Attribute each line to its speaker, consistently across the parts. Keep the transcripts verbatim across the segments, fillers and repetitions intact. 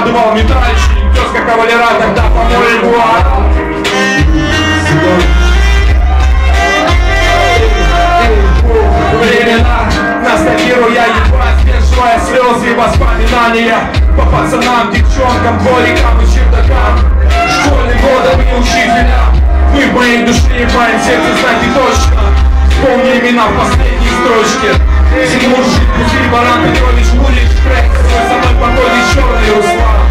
Speaker 1: надувал металличник, тезка кавалера, когда по-моему времена ностальгируя, едва сдерживая слезы и воспоминания. По пацанам, девчонкам, дворикам и чердакам, школьным годам и учителям. Мы в моей душе и в моем сердце, знаете точно. Вспомни имена в последней строчке. Тимур Жит, Пузырь, Баран, Петрович, Мурик, Штрек. Со мной походит черный Руслан.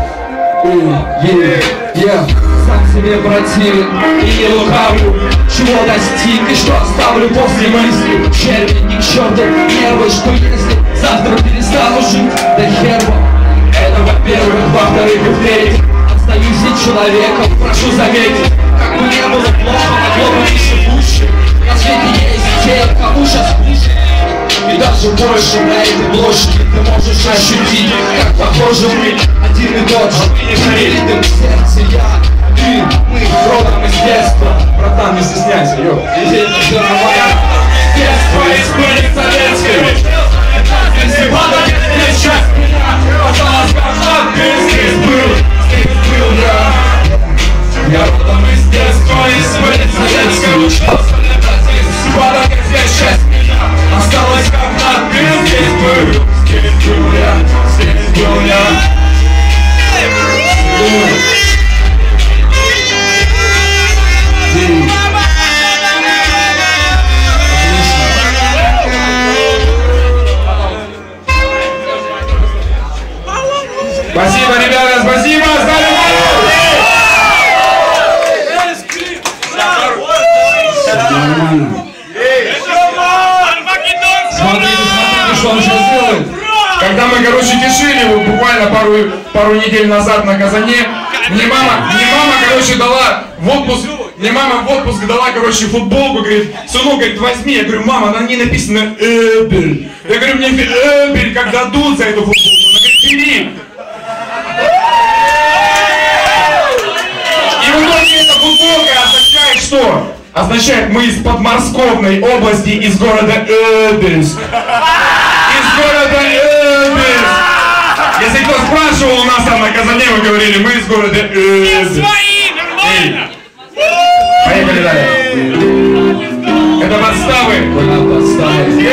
Speaker 2: Yeah, yeah. Сам себе противен и не лукавлю. Чего достиг и что оставлю после мысли. Черви, ни к черту, нервы, что если завтра перестану жить, да херба. Это во-первых, во-вторых и в-третьих. Остаюсь человеком, прошу заметить. Как бы не было плохо, могло бы еще лучше. На свете есть те, кому сейчас хуже. И даже больше на этой площади ты можешь ощутить, как похожи мы один и тот же. Ритм в сердце я, ты, мы родом из детства.
Speaker 1: Братан, не стесняйся, ё.
Speaker 2: Здесь все нормально.
Speaker 1: Детство из были советскими. Если вода не часть меня, осталось как от ты здесь был, здесь был я. Я родом из детства, из были советскими. Учился летать здесь, вода здесь часть меня. Осталось как от ты здесь был, здесь был я, здесь был я. Спасибо, ребята, спасибо!
Speaker 2: Смотрите, смотрите, что он сейчас делает.
Speaker 1: Когда мы, короче, кишили его буквально пару, пару недель назад на Казане, мне мама, мне мама, короче, дала в отпуск, мне мама в отпуск дала, короче, футболку, говорит, сынок, говорит, возьми. Я говорю, мама, на ней написано Эбель. Я говорю, мне Эбель, как дадут за эту футболку, она говорит, бери. И в итоге эта футболка означает что? Означает, мы из подмосковной области, из города Эбельс. Из города Эбельс. Если кто спрашивал у нас там на Казане, мы говорили, мы из города Эбельс.
Speaker 3: Свои, нормально.
Speaker 1: Поехали далее. Это подставы.
Speaker 2: Да, подставы.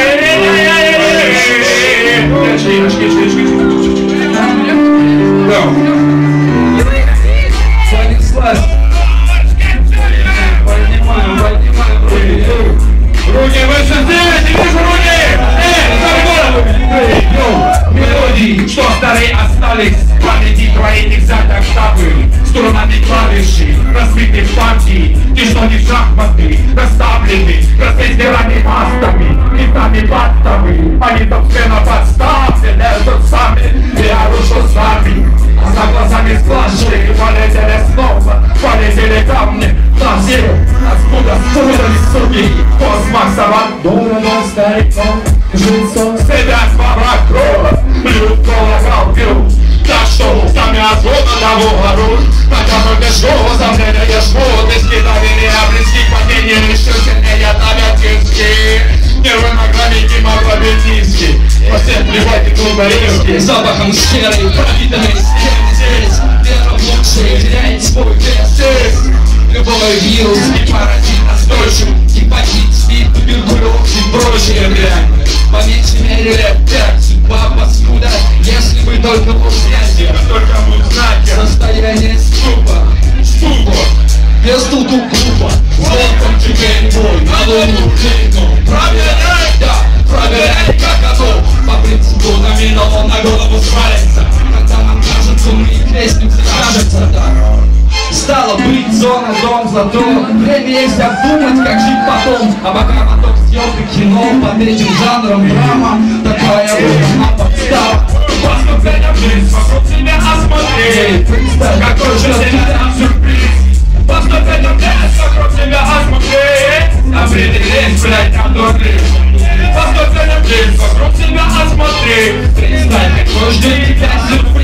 Speaker 2: Понеслась. Поднимаем, поднимаем руки.
Speaker 1: Руки выше, сделайте, вижу руки! Эй, мелодии, что старые остались в памяти твоей нельзя так штабы. Струнами клавиши, разбиты в партии, и что не шахматы, расставлены разместерами мастами, листами баттами. Они собственно подставлены, тут сами, я рушу с нами. А за глазами сплошные полетели снова, полетели камни. На все, откуда спутались суки, космосова дорого стариков, жильцов. Себя вокруг, блюд колокол пил. Так что сами отсюда того гору, хотя бы без шоу, сомнения жмут, из кидания близких падений, еще сильнее давят киски. Нервы на грани гемоглобин низкий, во всех плевать и трудно
Speaker 2: Запахом серой, пропитанной стены здесь. Вера в лучшее, теряет свой вес. Любой вирус не паразит настойчив. Гепатит, спид, туберкулез и прочие дрянь. По меньшей мере лет пять, судьба паскуда. Если бы только был связи,
Speaker 1: только мы знаки.
Speaker 2: Состояние ступа,
Speaker 1: Ступор.
Speaker 2: без толку глупо. Welcome to Game Boy, на луну длину. Проверяй, да, проверяй, как оно. По принципу домино он на голову свалится. Когда нам кажется, мы лестницы кажется, да. Стало быть, зона, дом, зато время есть обдумать, как жить потом. А пока моток съемка кино под этим жанром драма. Такая вот подстава.
Speaker 1: Поступление в жизнь, вокруг себя осмотри. Какой же себя сюрприз. Поступление в жизнь, вокруг себя осмотри. Определись, блядь, одобри. Поступление в жизнь, вокруг себя осмотри.
Speaker 2: Представь, какой ждет тебя сюрприз.